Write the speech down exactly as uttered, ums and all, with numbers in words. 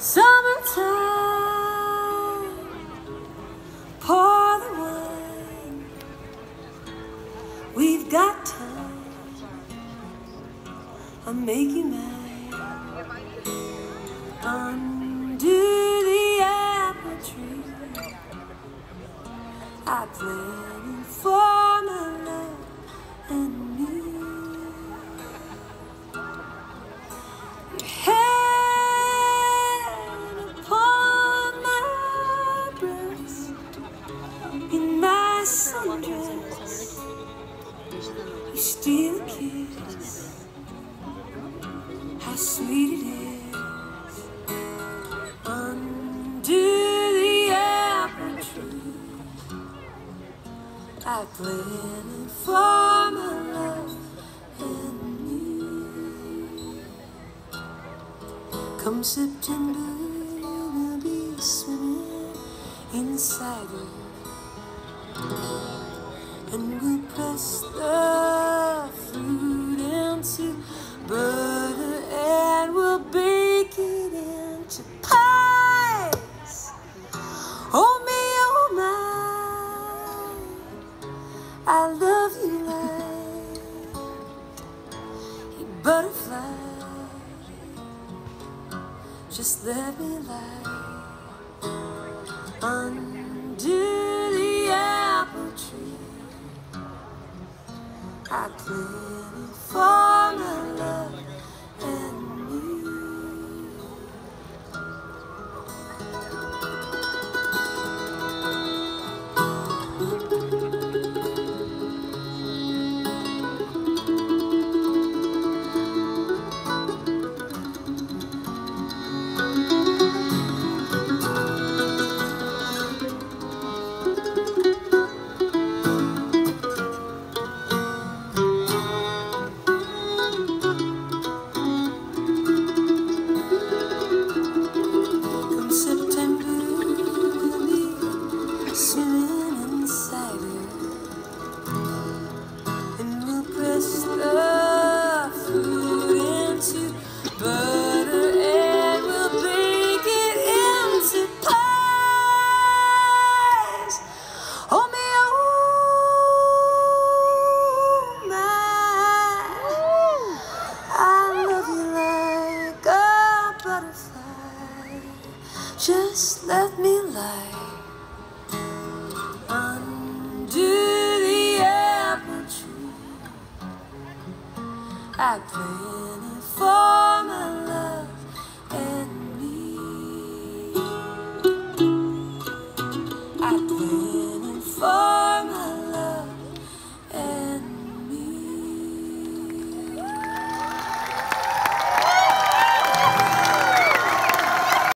Summertime, pour the wine. We've got time. I'll make you mine. Under the apple tree, I planted for my love and me. Your head upon my breast, in my sundress, you steal a kiss. How sweet it is. Under the apple tree, I planted for my love and me. Come September, we'll be swimming inside you, and we'll press the fruit into butter, and we'll bake it into pies. Oh me, oh my, I love you like a butterfly. Just let me lie under the apple tree. I planted for my love and me. Just let me lie under the apple tree. I planted for